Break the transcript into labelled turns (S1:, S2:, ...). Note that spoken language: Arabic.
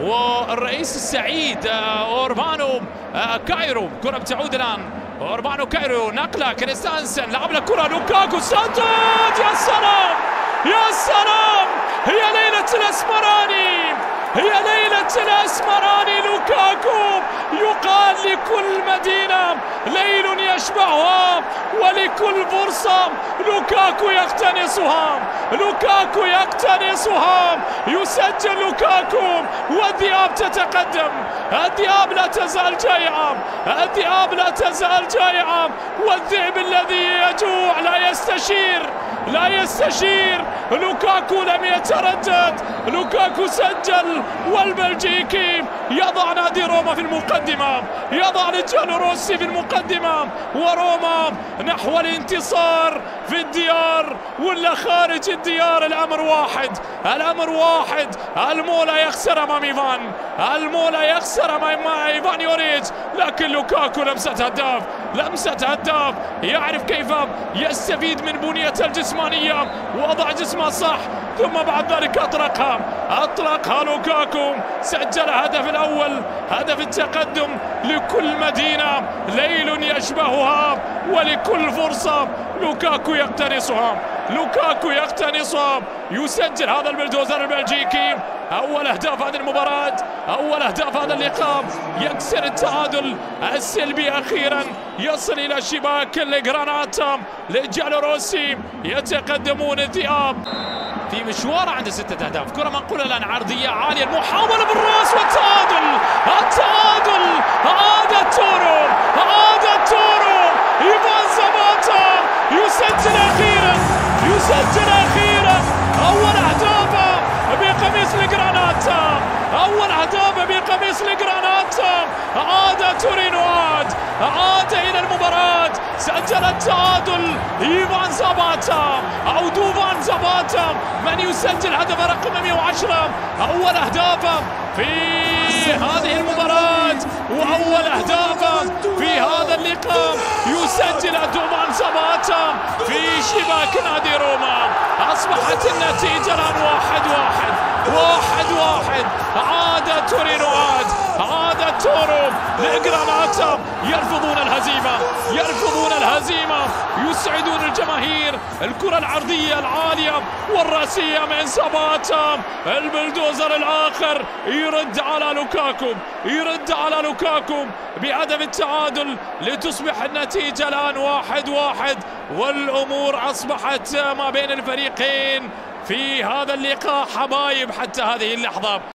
S1: والرئيس السعيد اوربانو كايرو. كرة بتعود الآن، اوربانو كايرو، نقلة كريستانسن، لعب له كرة لوكاكو، سدد، يا سلام يا سلام، هي ليلة الأسمراني، هي ليلة الأسمراني. لوكاكو يقال لكل مدينة ليل يشبهها، ولكل فرصة لوكاكو يقتنصها، لوكاكو يقتنصها، يسجل لوكاكو والذئاب تتقدم. الذئاب لا تزال جائعة، الذئاب لا تزال جائعة، والذئب الذي يجوع لا يستشير، لا يستشير. لوكاكو لم يتردد، لوكاكو سجل، والبلجيكي يضع نادي روما في المقدمة، يضع رجال روسي في المقدمة، وروما نحو الانتصار في الديار ولا خارج الديار. الأمر واحد، الأمر واحد، المولا يخسر أمام إيفان، المولا يخسر أمام إيفان يوريتش، لكن لوكاكو لمسة هداف، لمسة هداف، يعرف كيف يستفيد من بنيته الجسمانية، وضع جسمه صح، ثم بعد ذلك أطلقها لوكاكو، سجل هدف الأول، هدف التقدم. لكل مدينة ليل يشبهها، ولكل فرصة لوكاكو يقتنصها، لوكاكو يقتنصها، يسجل هذا البلدوزر البلجيكي أول أهداف هذه المباراة، أول أهداف هذا اللقاء، يكسر التعادل السلبي أخيرا، يصل إلى شباك الجراناتا لجالوروسي، يتقدمون الذئاب في مشوار عند 6 أهداف. كرة منقولة الآن عرضية عالية، المحاولة بالراس والتعادل، التعادل، عاد التورو، عاد التورو، إيفان زاباتا يسجل أخيرا، يسجل أخيرا أول أهدافه بقميص الجراناتا، أول أهدافه بقميص الجراناتا. عاد تورينو، عاد إلى المباراة، سجل التعادل إيفان زاباتا أو دوفان زاباتا، من يسجل هدف رقم 110، أول أهدافه في هذه المباراة وأول أهدافه في هذا اللقاء، يسجل دوفان زاباتا في شباك نادي روما. أصبحت النتيجة الآن 1-1، 1-1. عاد تورينو، عاد التورو لجراناتا، يرفضون الهزيمة، يرفضون الهزيمة، يسعدون الجماهير. الكرة العرضية العالية والرأسية من زاباتا، البلدوزر الآخر يرد على لوكاكو، يرد على لوكاكو بهدف التعادل، لتصبح النتيجة الآن 1-1، والأمور أصبحت ما بين الفريقين في هذا اللقاء حبايب حتى هذه اللحظة.